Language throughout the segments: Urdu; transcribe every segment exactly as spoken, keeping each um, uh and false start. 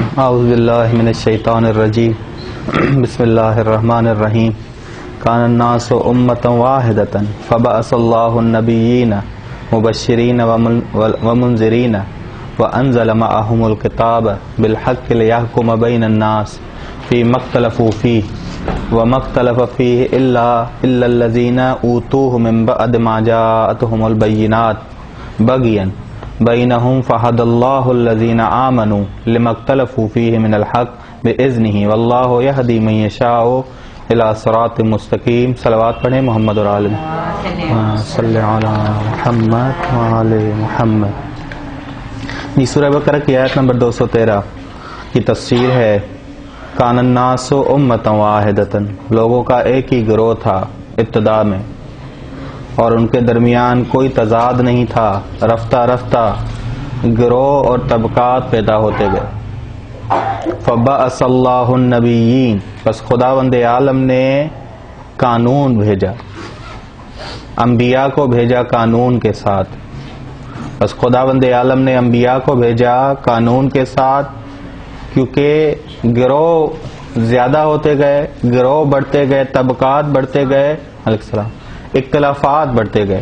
اعوذ باللہ من الشیطان الرجیم بسم اللہ الرحمن الرحیم کان الناس امة واحدة فبعث اللہ النبیین مبشرین ومنذرین وانزل معهم الکتاب بالحق لیحکم بین الناس فیما اختلفوا فیہ وما اختلف فیہ الا الا الذین اوتوہ من بعد ما جاءتهم البینات بغیا بینہم فہد اللہ الذین آمنوا لما اختلفوا فیہ من الحق بإذنہ واللہ یہدی من یشاء الی صراط مستقیم. صلوات پڑھیں محمد اور آل صلی علی محمد وآل محمد. یہ سورہ بقرہ کی آیت نمبر دو سو تیرہ کی تفسیر ہے. کان الناس امۃ واحدۃ، لوگوں کا ایک ہی گروہ تھا ابتدا میں، اور ان کے درمیان کوئی تضاد نہیں تھا. رفتہ رفتہ گروہ اور طبقات پیدا ہوتے گئے. فبعث اللہ النبیین، بس خداوند عالم نے قانون بھیجا، انبیاء کو بھیجا قانون کے ساتھ. بس خداوند عالم نے انبیاء کو بھیجا قانون کے ساتھ، کیونکہ گروہ زیادہ ہوتے گئے، گروہ بڑھتے گئے، طبقات بڑھتے گئے، علیہ السلام اختلافات بڑھتے گئے،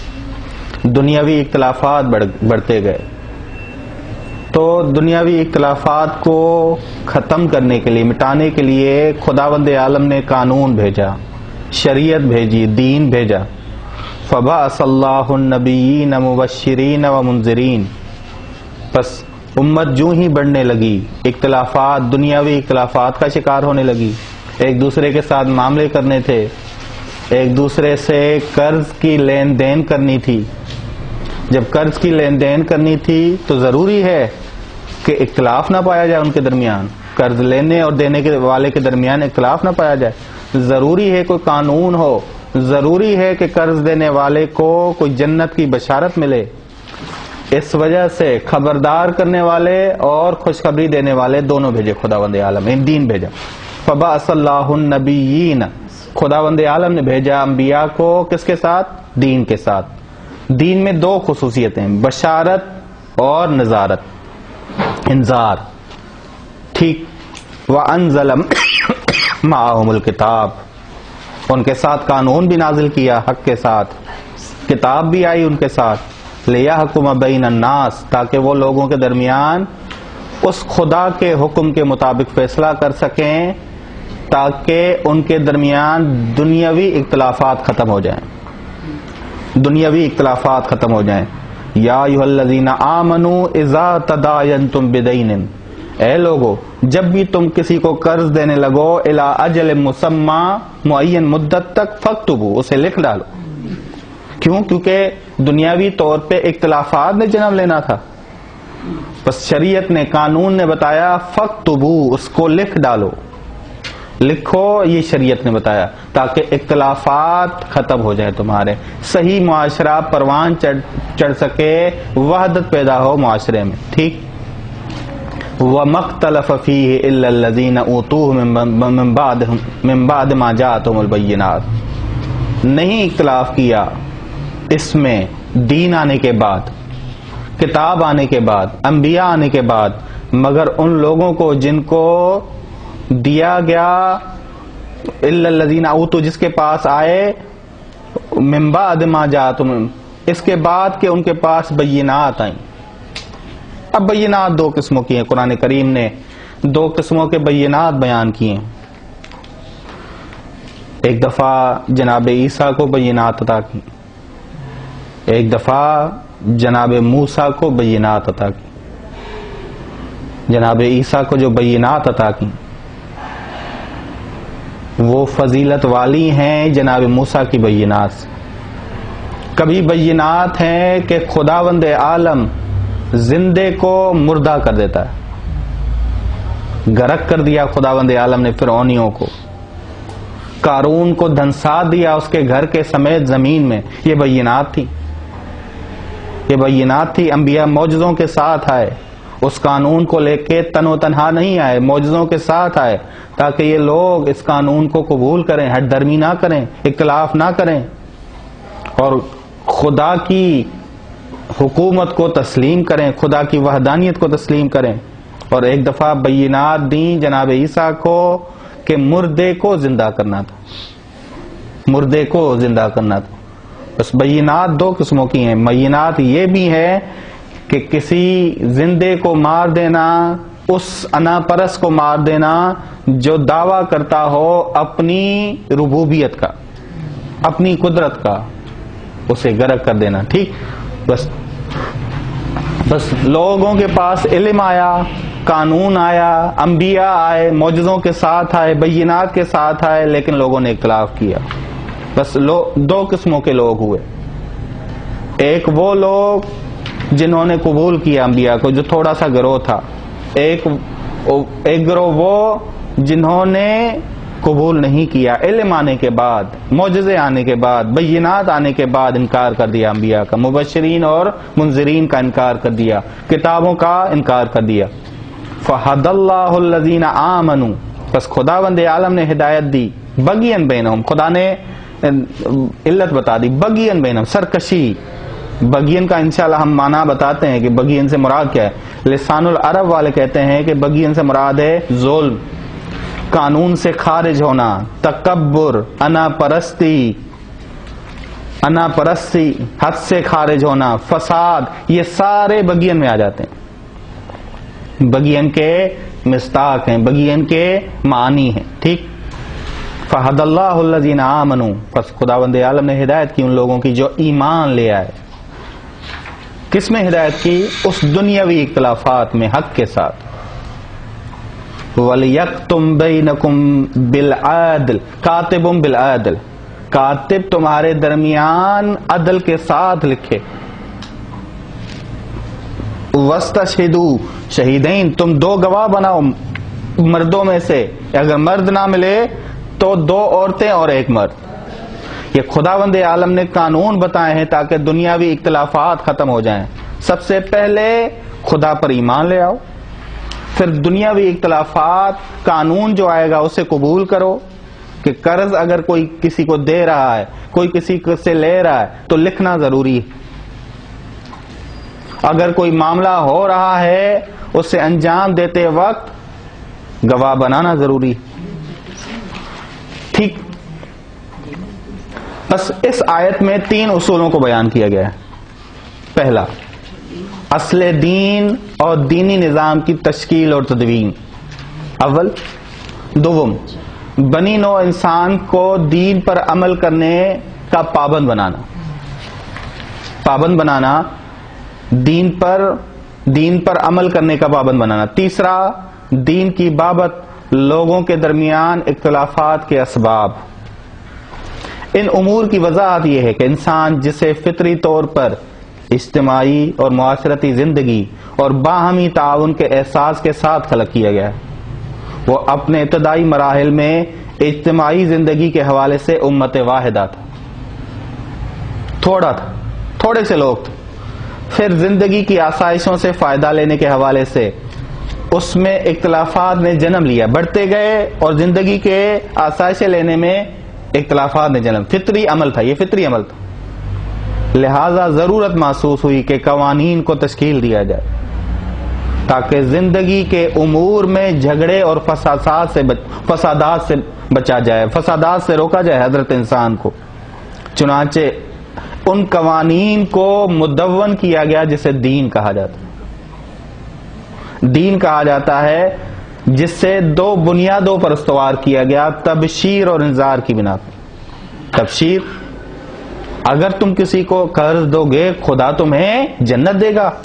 دنیاوی اختلافات بڑھتے گئے. تو دنیاوی اختلافات کو ختم کرنے کے لیے، مٹانے کے لیے خداوند عالم نے قانون بھیجا، شریعت بھیجی، دین بھیجا. فبعث اللہ النبیین مبشرین ومنذرین، بس امت جو ہی بڑھنے لگی، اختلافات، دنیاوی اختلافات کا شکار ہونے لگی. ایک دوسرے کے ساتھ معاملے کرنے تھے، ایک دوسرے سے قرض کی لین دین کرنی تھی. جب قرض کی لین دین کرنی تھی تو ضروری ہے کہ اختلاف نہ پایا جائے ان کے درمیان، قرض لینے اور دینے کے والے کے درمیان اختلاف نہ پایا جائے. ضروری ہے کوئی قانون ہو، ضروری ہے کہ قرض دینے والے کو کوئی جنت کی بشارت ملے. اس وجہ سے خبردار کرنے والے اور خوشخبری دینے والے دونوں بھیجے خداوند عالم نے، دین بھیجا. فبعث اللہ النبیین، خداوند عالم نے بھیجا انبیاء کو کس کے ساتھ؟ دین کے ساتھ. دین میں دو خصوصیتیں، بشارت اور نذارت، انذار. ٹھیک. وانزل معهم الکتاب، ان کے ساتھ قانون بھی نازل کیا، حق کے ساتھ کتاب بھی آئی ان کے ساتھ. لیحکم بین الناس، تاکہ وہ لوگوں کے درمیان اس خدا کے حکم کے مطابق فیصلہ کر سکیں، تاکہ ان کے درمیان دنیاوی اختلافات ختم ہو جائیں، دنیاوی اختلافات ختم ہو جائیں. یا ایھا الذین آمنوا اذا تداینتم بدین، اے لوگو جب بھی تم کسی کو قرض دینے لگو، الی اجل مسمی، معین مدت تک، فاکتبوا، اسے لکھ ڈالو. کیوں؟ کیونکہ دنیاوی طور پہ اختلافات نے جنم لینا تھا. بس شریعت نے، قانون نے بتایا فاکتبوا، اس کو لکھ ڈالو، لکھو. یہ شریعت نے بتایا تاکہ اختلافات ختم ہو جائے، تمہارے صحیح معاشرہ پروان چڑھ چڑھ سکے، وحدت پیدا ہو معاشرے میں. ٹھیک. وَمَا اخْتَلَفَ فِيهِ إِلَّا الَّذِينَ أُوتُوهُ مِن بَعْدِ مِن بَعْدِ مَا جَاءَتْهُمُ الْبَيِّنَاتُ، نہیں اختلاف کیا اس میں دین آنے کے بعد، کتاب آنے کے بعد، انبیاء آنے کے بعد، مگر ان لوگوں کو جن کو دیا گیا، الا الذین اوتوا، جس کے پاس آئے، من بعد ما جاءتهم، اس کے بعد کہ ان کے پاس بینات آئیں. اب بینات دو قسموں کی ہیں، قرآن کریم نے دو قسموں کے بینات بیان کیے ہیں. ایک دفعہ جناب عیسیٰ کو بینات عطا کی، ایک دفعہ جناب موسیٰ کو بینات عطا کی. جناب عیسیٰ کو جو بینات عطا کی وہ فضیلت والی ہیں جناب موسیٰ کی بینات سے. کبھی بینات ہیں کہ خداوند عالم زندے کو مردہ کر دیتا ہے. غرق کر دیا خداوند عالم نے فرعونیوں کو، قارون کو دھنسا دیا اس کے گھر کے سمیت زمین میں. یہ بینات تھی، یہ بینات تھی. انبیاء معجزوں کے ساتھ آئے، اس قانون کو لے کے تن و تنہا نہیں آئے، معجزوں کے ساتھ آئے، تاکہ یہ لوگ اس قانون کو قبول کریں، ہٹ درمی نہ کریں، اختلاف نہ کریں، اور خدا کی حکومت کو تسلیم کریں، خدا کی وحدانیت کو تسلیم کریں. اور ایک دفعہ بینات دیں جناب عیسیٰ کو کہ مردے کو زندہ کرنا تھا، مردے کو زندہ کرنا تھا. بس بینات دو قسموں کی ہیں. بینات یہ بھی ہے کہ کسی زندے کو مار دینا، اس انا پرست کو مار دینا جو دعویٰ کرتا ہو اپنی ربوبیت کا، اپنی قدرت کا، اسے غرق کر دینا. ٹھیک، بس بس لوگوں کے پاس علم آیا، قانون آیا، انبیاء آئے، معجزوں کے ساتھ آئے، بینات کے ساتھ آئے، لیکن لوگوں نے اختلاف کیا. بس لو دو قسموں کے لوگ ہوئے. ایک وہ لوگ جنہوں نے قبول کیا انبیاء کو، جو تھوڑا سا گروہ تھا. ایک ایک گروہ وہ جنہوں نے قبول نہیں کیا، علم آنے کے بعد، معجزے آنے کے بعد، بینات آنے کے بعد انکار کر دیا انبیاء کا، مبشرین اور منذرین کا انکار کر دیا، کتابوں کا انکار کر دیا. فَهَدَى اللَّهُ الَّذِينَ آمَنُوا، بس خداوند عالم نے ہدایت دی. بغین بینہم، خدا نے علت بتا دی، بغین بینہم، سرکشی. بغین کا انشاءاللہ ہم معنی بتاتے ہیں کہ بغین سے مراد کیا ہے. لسان العرب والے کہتے ہیں کہ بغین سے مراد ہے ظلم، قانون سے خارج ہونا، تکبر، انا پرستی، انا پرستی، حد سے خارج ہونا، فساد، یہ سارے بغین میں آ جاتے ہیں. بغین کے مصداق ہیں، بغین کے معنی ہیں. ٹھیک. فہد اللہ الذین آمنوا، پس خداوند عالم نے ہدایت کی ان لوگوں کی جو ایمان لے آئے. کس میں ہدایت کی؟ اس دنیاوی اختلافات میں حق کے ساتھ. وَلْيَكْتُمْ بَيْنَكُمْ بِالْعَدْلِ، کاتب بالعدل، کاتب تمہارے درمیان عدل کے ساتھ لکھے. وَاسْتَشْهِدُوا شہیدین، تم دو گواہ بناؤ مردوں میں سے. اگر مرد نہ ملے تو دو عورتیں اور ایک مرد. یہ خداوند عالم نے قانون بتائے ہیں تاکہ دنیاوی اختلافات ختم ہو جائیں. سب سے پہلے خدا پر ایمان لے آؤ، پھر دنیاوی اختلافات، قانون جو آئے گا اسے قبول کرو. کہ قرض اگر کوئی کسی کو دے رہا ہے، کوئی کسی سے لے رہا ہے تو لکھنا ضروری ہے. اگر کوئی معاملہ ہو رہا ہے اسے انجام دیتے وقت گواہ بنانا ضروری ہے. ٹھیک. بس اس آیت میں تین اصولوں کو بیان کیا گیا ہے. پہلا، اصل دین اور دینی نظام کی تشکیل اور تدوین. اول. دوم، بنی نوع انسان کو دین پر عمل کرنے کا پابند بنانا، پابند بنانا دین پر دین پر عمل کرنے کا پابند بنانا. تیسرا، دین کی بابت لوگوں کے درمیان اختلافات کے اسباب. ان امور کی وضاحت یہ ہے کہ انسان جسے فطری طور پر اجتماعی اور معاشرتی زندگی اور باہمی تعاون کے احساس کے ساتھ خلق کیا گیا ہے، وہ اپنے ابتدائی مراحل میں اجتماعی زندگی کے حوالے سے امت واحدہ تھا، تھوڑا تھا، تھوڑے سے لوگ تھے. پھر زندگی کی آسائشوں سے فائدہ لینے کے حوالے سے اس میں اختلافات نے جنم لیا، بڑھتے گئے اور زندگی کے آسائشیں لینے میں اختلافات نے جنم. فطری عمل تھا، یہ فطری عمل تھا. لہذا ضرورت محسوس ہوئی کہ قوانین کو تشکیل دیا جائے تاکہ زندگی کے امور میں جھگڑے اور فسادات سے بچ فسادات سے بچا جائے، فسادات سے روکا جائے حضرت انسان کو. چنانچہ ان قوانین کو مدون کیا گیا جسے دین کہا جاتا ہے. دین کہا جاتا ہے جس سے دو بنیادوں پر استوار کیا گیا، تبشیر اور انذار کی بنا پر. تبشیر، اگر تم کسی کو قرض دو گے خدا تمہیں جنت دے گا،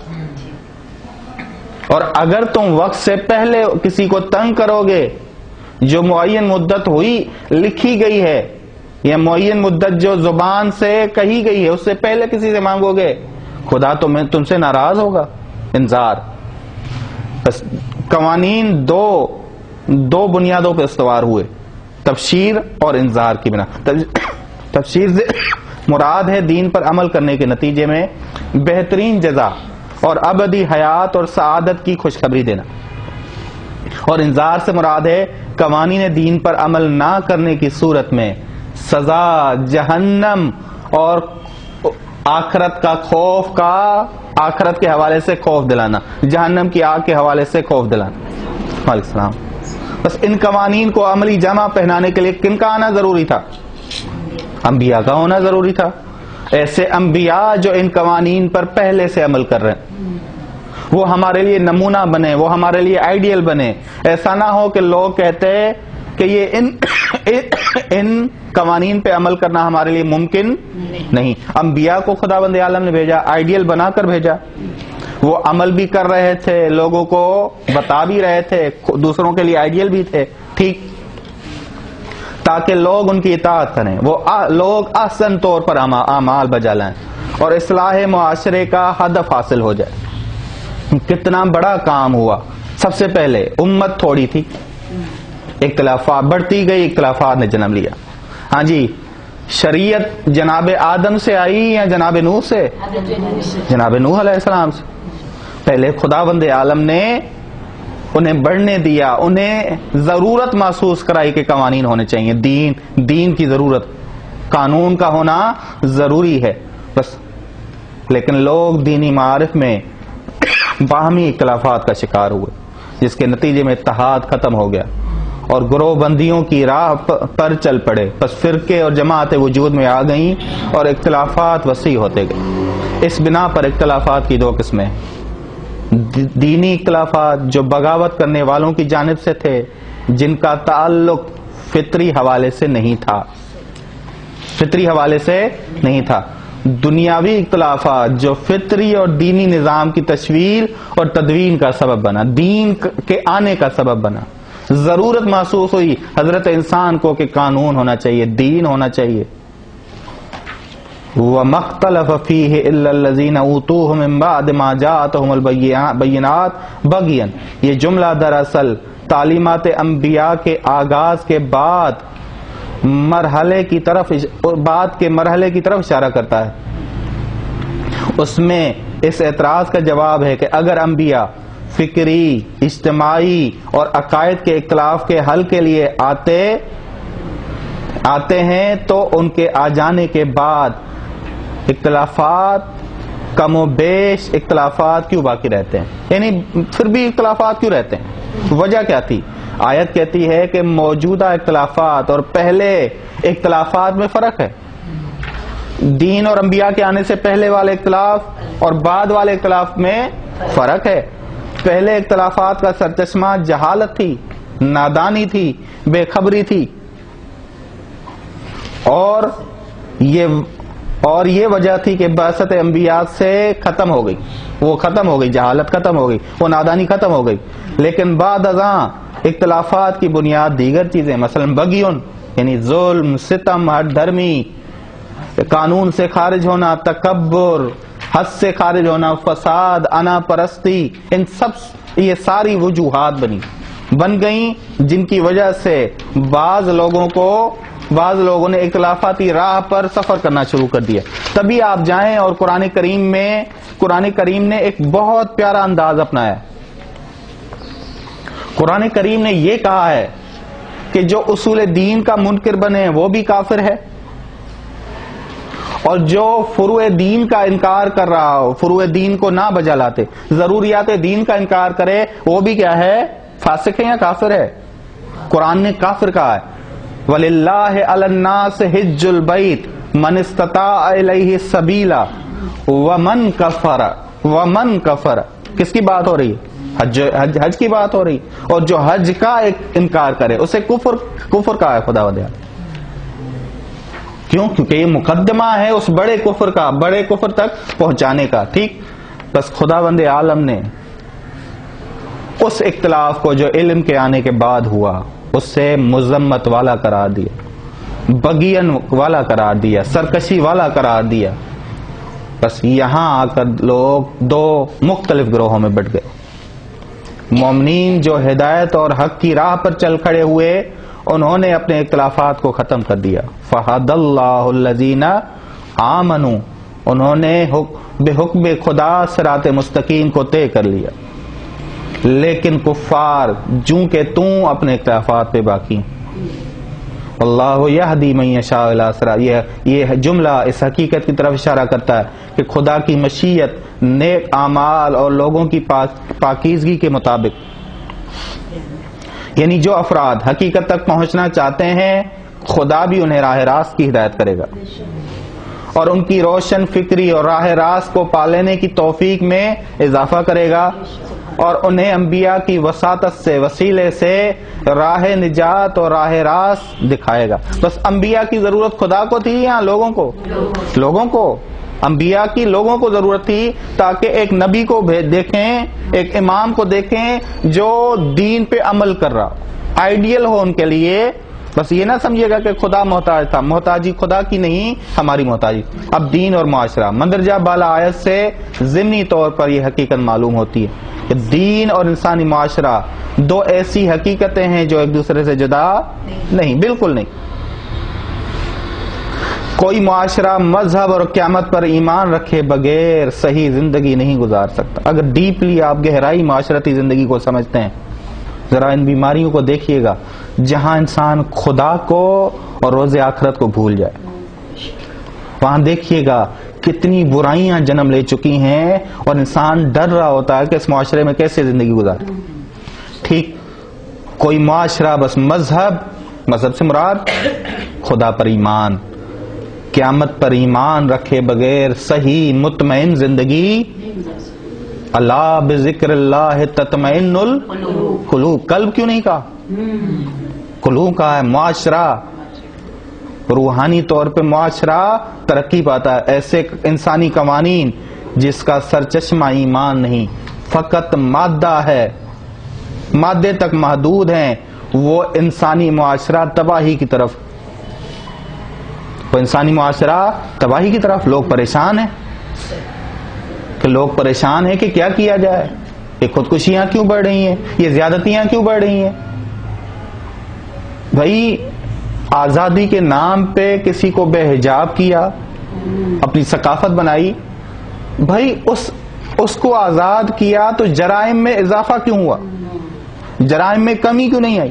اور اگر تم وقت سے پہلے کسی کو تنگ کرو گے جو معین مدت ہوئی لکھی گئی ہے یا معین مدت جو زبان سے کہی گئی ہے اس سے پہلے کسی سے مانگو گے خدا تمہیں تم سے ناراض ہوگا. انذار. بس قوانین دو دو بنیادوں پہ استوار ہوئے، تبشیر اور انذار کی بنا. تبشیر سے مراد ہے دین پر عمل کرنے کے نتیجے میں بہترین جزا اور ابدی حیات اور سعادت کی خوشخبری دینا، اور انذار سے مراد ہے قوانین دین پر عمل نہ کرنے کی صورت میں سزا، جہنم اور آخرت کا خوف کا آخرت کے حوالے سے خوف دلانا، جہنم کی آگ کے حوالے سے خوف دلانا۔ وعلیکم السلام۔ بس ان قوانین کو عملی جامہ پہنانے کے لیے کن کا آنا ضروری تھا؟ انبیاء کا ہونا ضروری تھا۔ ایسے انبیاء جو ان قوانین پر پہلے سے عمل کر رہے ہیں، وہ ہمارے لیے نمونہ بنے، وہ ہمارے لیے آئیڈیل بنے۔ ایسا نہ ہو کہ لوگ کہتے کہ یہ ان ان قوانین پہ عمل کرنا ہمارے لیے ممکن نہیں۔ انبیاء کو خداوند عالم نے بھیجا، آئیڈیل بنا کر بھیجا، وہ عمل بھی کر رہے تھے، لوگوں کو بتا بھی رہے تھے، دوسروں کے لیے آئیڈیل بھی تھے، ٹھیک، تاکہ لوگ ان کی اطاعت کریں، وہ لوگ احسن طور پر اعمال بجا لائیں اور اصلاح معاشرے کا ہدف حاصل ہو جائے۔ کتنا بڑا کام ہوا۔ سب سے پہلے امت تھوڑی تھی، اختلافات بڑھتی گئی، اختلافات نے جنم لیا۔ ہاں جی، شریعت جناب آدم سے آئی یا جناب نوح سے؟ جناب نوح علیہ السلام سے۔ پہلے خداوند عالم نے انہیں بڑھنے دیا، انہیں ضرورت محسوس کرائی کہ قوانین ہونے چاہیے، دین دین کی ضرورت، قانون کا ہونا ضروری ہے بس۔ لیکن لوگ دینی معارف میں باہمی اختلافات کا شکار ہوئے، جس کے نتیجے میں اتحاد ختم ہو گیا اور گروہ بندیوں کی راہ پر چل پڑے، بس فرقے اور جماعتیں وجود میں آ گئیں اور اختلافات وسیع ہوتے گئے۔ اس بنا پر اختلافات کی دو قسمیں، دینی اختلافات جو بغاوت کرنے والوں کی جانب سے تھے، جن کا تعلق فطری حوالے سے نہیں تھا، فطری حوالے سے نہیں تھا، دنیاوی اختلافات جو فطری اور دینی نظام کی تشویل اور تدوین کا سبب بنا، دین کے آنے کا سبب بنا۔ ضرورت محسوس ہوئی حضرت انسان کو کہ قانون ہونا چاہیے، دین ہونا چاہیے۔ وَمَا اخْتَلَفَ فِيهِ إِلَّا الَّذِينَ أُوتُوهُ مِن بَعْدِ مَا جَاءَتْهُمُ الْبَيِّنَاتُ بَغْيًا، یہ جملہ دراصل تعلیمات انبیاء کے آغاز کے بعد مرحلے کی طرف بعد کے مرحلے کی طرف اشارہ کرتا ہے۔ اس میں اس اعتراض کا جواب ہے کہ اگر انبیاء فکری، اجتماعی اور عقائد کے اختلاف کے حل کے لیے آتے آتے ہیں تو ان کے آ جانے کے بعد اختلافات کم و بیش اختلافات کیوں باقی رہتے ہیں؟ یعنی پھر بھی اختلافات کیوں رہتے ہیں؟ وجہ کیا تھی؟ آیت کہتی ہے کہ موجودہ اختلافات اور پہلے اختلافات میں فرق ہے۔ دین اور انبیاء کے آنے سے پہلے والے اختلاف اور بعد والے اختلاف میں فرق ہے۔ پہلے اختلافات کا سرچشمہ جہالت تھی، نادانی تھی، بے خبری تھی، اور یہ اور یہ وجہ تھی کہ بعثت انبیاء سے ختم ہو گئی، وہ ختم ہو گئی، جہالت ختم ہو گئی، وہ نادانی ختم ہو گئی۔ لیکن بعد ازاں اختلافات کی بنیاد دیگر چیزیں، مثلا بغیون یعنی ظلم، ستم، ہر دھرمی، قانون سے خارج ہونا، تکبر، حد سے خارج ہونا، فساد، انا پرستی، ان سب یہ ساری وجوہات بنی بن گئیں جن کی وجہ سے بعض لوگوں کو بعض لوگوں نے اختلافاتی راہ پر سفر کرنا شروع کر دیا۔ تبھی آپ جائیں اور قرآن کریم میں قرآن کریم نے ایک بہت پیارا انداز اپنایا۔ قرآن کریم نے یہ کہا ہے کہ جو اصول دین کا منکر بنے وہ بھی کافر ہے، اور جو فروع دین کا انکار کر رہا ہو، فروع دین کو نہ بجا لاتے، ضروریات دین کا انکار کرے، وہ بھی کیا ہے؟ فاسق ہے یا کافر ہے؟ قرآن نے کافر کہا ہے۔ وَلِلَّهِ عَلَى النَّاسِ حِجُّ الْبَيْتِ مَنِ اسْتَطَاعَ إِلَيْهِ سَبِيلًا وَمَنْ كَفَرَ وَمَنْ كَفَرَ کس کی بات ہو رہی ہے؟ حج حج حج کی بات ہو رہی، اور جو حج کا ایک انکار کرے اسے کفر کفر کہا ہے خداوند۔ کیوں؟ کیونکہ یہ مقدمہ ہے اس بڑے کفر کا، بڑے کفر تک پہنچانے کا، ٹھیک۔ بس خداوند عالم نے اس اختلاف کو جو علم کے آنے کے بعد ہوا اس سے مذمت والا قرار دیا، بغین والا قرار دیا، سرکشی والا قرار دیا۔ بس یہاں آ کر لوگ دو مختلف گروہوں میں بٹ گئے۔ مومنین جو ہدایت اور حق کی راہ پر چل کھڑے ہوئے، انہوں نے اپنے اختلافات کو ختم کر دیا۔ فَهَدَى اللَّهُ الَّذِينَ آمَنُوا، انہوں نے بے حکم خدا صراط مستقیم کو طے کر لیا۔ لیکن کفار جوں کہ توں اپنے اختلافات پہ باقی، اللہ یہدی من یشاء الی صراط، یہ یہ جملہ اس حقیقت کی طرف اشارہ کرتا ہے کہ خدا کی مشیت نیک اعمال اور لوگوں کی پاک پاکیزگی کے مطابق، یعنی جو افراد حقیقت تک پہنچنا چاہتے ہیں خدا بھی انہیں راہ راست کی ہدایت کرے گا اور ان کی روشن فکری اور راہ راست کو پالینے کی توفیق میں اضافہ کرے گا اور انہیں انبیاء کی وساطت سے وسیلے سے راہ نجات اور راہ راست دکھائے گا۔ بس انبیاء کی ضرورت خدا کو تھی یا لوگوں کو؟ لوگوں کو۔ انبیاء کی لوگوں کو ضرورت تھی تاکہ ایک نبی کو دیکھیں، ایک امام کو دیکھیں جو دین پہ عمل کر رہا، آئیڈیل ہو ان کے لیے۔ بس یہ نہ سمجھے گا کہ خدا محتاج تھا، محتاجی خدا کی نہیں، ہماری محتاجی۔ اب دین اور معاشرہ، مندرجہ بالا آیت سے ضمنی طور پر یہ حقیقت معلوم ہوتی ہے کہ دین اور انسانی معاشرہ دو ایسی حقیقتیں ہیں جو ایک دوسرے سے جدا نہیں، بالکل نہیں۔ کوئی معاشرہ مذہب اور قیامت پر ایمان رکھے بغیر صحیح زندگی نہیں گزار سکتا۔ اگر ڈیپلی آپ گہرائی معاشرتی زندگی کو سمجھتے ہیں، ذرا ان بیماریوں کو دیکھیے گا جہاں انسان خدا کو اور روز آخرت کو بھول جائے، وہاں دیکھیے گا کتنی برائیاں جنم لے چکی ہیں اور انسان ڈر رہا ہوتا ہے کہ اس معاشرے میں کیسے زندگی گزارے۔ ٹھیک، کوئی معاشرہ بس مذہب، مذہب سے مراد خدا پر ایمان، قیامت پر ایمان رکھے بغیر صحیح مطمئن زندگی، اللہ بذکر اللہ تطمئن القلوب، قلب کیوں نہیں کہا؟ قلوب کا ہے۔ معاشرہ روحانی طور پہ معاشرہ ترقی پاتا ہے ایسے انسانی قوانین جس کا سرچشمہ ایمان نہیں، فقط مادہ ہے، مادے تک محدود ہیں، وہ انسانی معاشرہ تباہی کی طرف، وہ انسانی معاشرہ تباہی کی طرف۔ لوگ پریشان ہیں کہ لوگ پریشان ہیں کہ کیا کیا جائے، یہ خودکشیاں کیوں بڑھ رہی ہیں، یہ زیادتیاں کیوں بڑھ رہی ہیں۔ بھائی آزادی کے نام پہ کسی کو بے حجاب کیا، اپنی ثقافت بنائی، بھائی اس اس کو آزاد کیا تو جرائم میں اضافہ کیوں ہوا، جرائم میں کمی کیوں نہیں آئی؟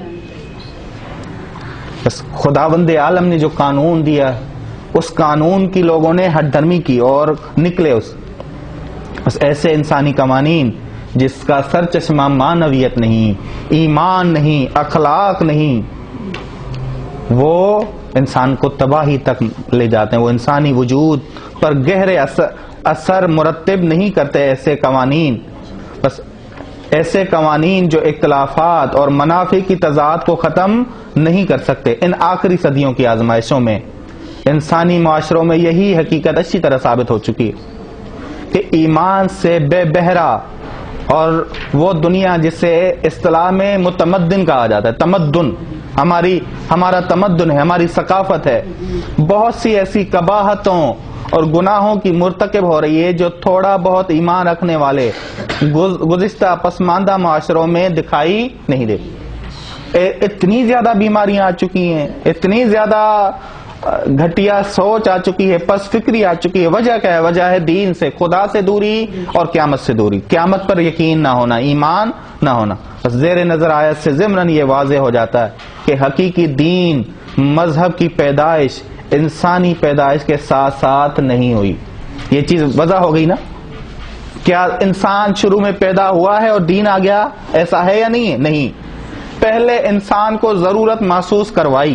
بس خداوند عالم نے جو قانون دیا اس قانون کی لوگوں نے ہٹ دھرمی کی اور نکلے اس بس ایسے انسانی قوانین جس کا سر چشمہ معنویت نہیں، ایمان نہیں، اخلاق نہیں، وہ انسان کو تباہی تک لے جاتے ہیں، وہ انسانی وجود پر گہرے اثر, اثر مرتب نہیں کرتے۔ ایسے قوانین، بس ایسے قوانین جو اختلافات اور منافع کی تضاد کو ختم نہیں کر سکتے۔ ان آخری صدیوں کی آزمائشوں میں انسانی معاشروں میں یہی حقیقت اچھی طرح ثابت ہو چکی ہے کہ ایمان سے بے بہرا اور وہ دنیا جسے اصطلاح میں متمدن کہا جاتا ہے، تمدن، ہماری ہمارا تمدن ہے، ہماری ثقافت ہے، بہت سی ایسی قباحتوں اور گناہوں کی مرتکب ہو رہی ہے جو تھوڑا بہت ایمان رکھنے والے گزشتہ پسماندہ معاشروں میں دکھائی نہیں دیتی۔ اتنی زیادہ بیماریاں آ چکی ہیں، اتنی زیادہ گھٹیا سوچ آ چکی ہے، پس فکری آ چکی ہے۔ وجہ کیا ہے؟ وجہ ہے دین سے، خدا سے دوری اور قیامت سے دوری، قیامت پر یقین نہ ہونا، ایمان نہ ہونا۔ بس زیر نظر آیت سے ضمن یہ واضح ہو جاتا ہے کہ حقیقی دین مذہب کی پیدائش انسانی پیدائش کے ساتھ ساتھ نہیں ہوئی۔ یہ چیز وضح ہو گئی نا؟ کیا انسان شروع میں پیدا ہوا ہے اور دین آ گیا؟ ایسا ہے یا نہیں ہے؟ نہیں، پہلے انسان کو ضرورت محسوس کروائی،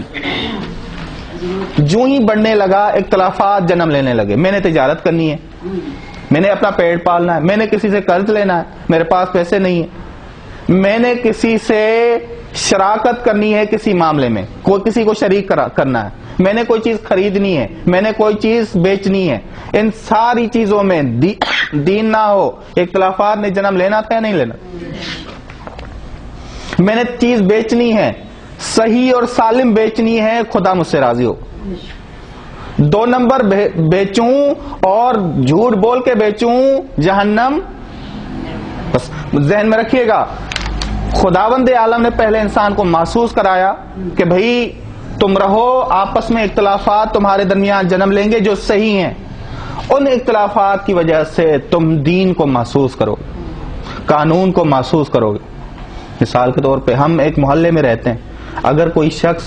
جو ہی بڑھنے لگا اختلافات جنم لینے لگے۔ میں نے تجارت کرنی ہے، میں نے اپنا پیٹ پالنا ہے، میں نے کسی سے قرض لینا ہے، میرے پاس پیسے نہیں ہیں، میں نے کسی سے شراکت کرنی ہے کسی معاملے میں، کوئی کسی کو شریک کرنا ہے، میں نے کوئی چیز خریدنی ہے، میں نے کوئی چیز بیچنی ہے۔ ان ساری چیزوں میں دین نہ ہو، اختلافات نے جنم لینا تھا یا نہیں لینا؟ میں نے چیز بیچنی ہے، صحیح اور سالم بیچنی ہے، خدا مجھ سے راضی ہو۔ دو نمبر بیچوں اور جھوٹ بول کے بیچوں، جہنم۔ بس ذہن میں رکھیے گا، خداوند عالم نے پہلے انسان کو محسوس کرایا کہ بھئی تم رہو، آپس میں اختلافات تمہارے درمیان جنم لیں گے جو صحیح ہیں، ان اختلافات کی وجہ سے تم دین کو محسوس کرو، قانون کو محسوس کرو گے۔ مثال کے طور پہ ہم ایک محلے میں رہتے ہیں، اگر کوئی شخص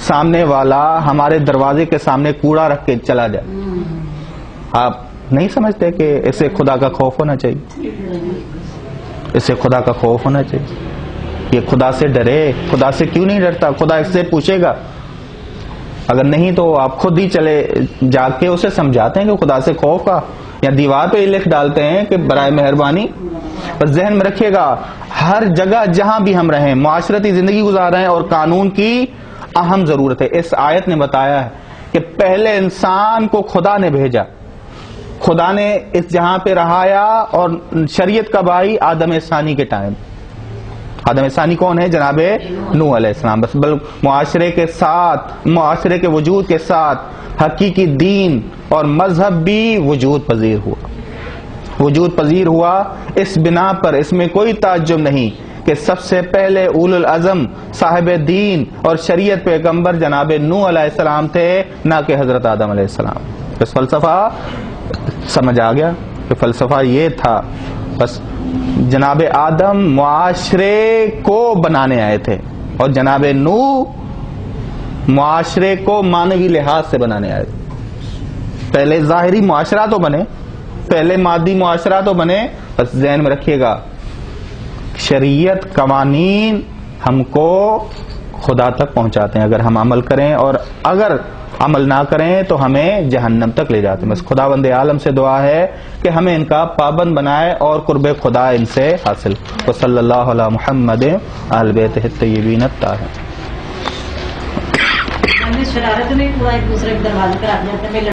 سامنے والا ہمارے دروازے کے سامنے کوڑا رکھ کے چلا جائے، آپ نہیں سمجھتے کہ اسے خدا کا خوف ہونا چاہیے؟ اسے خدا کا خوف ہونا چاہیے، یہ خدا سے ڈرے۔ خدا سے کیوں نہیں ڈرتا؟ خدا اس سے پوچھے گا، اگر نہیں تو آپ خود ہی چلے جا کے اسے سمجھاتے ہیں کہ خدا سے خوف کا، یا دیوار پہ لکھ ڈالتے ہیں کہ برائے مہربانی۔ بس ذہن میں رکھیے گا، ہر جگہ جہاں بھی ہم رہیں، معاشرتی زندگی گزار رہے ہیں، اور قانون کی اہم ضرورت ہے۔ اس آیت نے بتایا ہے کہ پہلے انسان کو خدا نے بھیجا، خدا نے اس جہاں پہ رہایا، اور شریعت کب آئی؟ آدم ثانی کے ٹائم۔ آدم ثانی کون ہے؟ جناب نوح علیہ السلام۔ بس بل معاشرے کے ساتھ، معاشرے کے وجود کے ساتھ حقیقی دین اور مذہب بھی وجود پذیر ہوا، وجود پذیر ہوا اس بنا پر، اس میں کوئی تعجب نہیں کہ سب سے پہلے اولو العزم صاحب دین اور شریعت پیغمبر جناب نوح علیہ السلام تھے، نہ کہ حضرت آدم علیہ السلام۔ بس فلسفہ سمجھ آ گیا کہ فلسفہ یہ تھا، بس جناب آدم معاشرے کو بنانے آئے تھے، اور جناب نوح معاشرے کو مانوی لحاظ سے بنانے آئے تھے۔ پہلے ظاہری معاشرہ تو بنے، پہلے مادی معاشرہ تو بنے، بس ذہن میں رکھیے گا شریعت قوانین ہم کو خدا تک پہنچاتے ہیں اگر ہم عمل کریں، اور اگر عمل نہ کریں تو ہمیں جہنم تک لے جاتے ہیں۔ بس خداوند عالم سے دعا ہے کہ ہمیں ان کا پابند بنائے اور قرب خدا ان سے حاصل۔ وصلی اللہ علی محمد اہل بیتہ الطیبین الطاہرین۔ شرارت میں پورا ایک دوسرے کے دروازے پر آ جاتے ہیں۔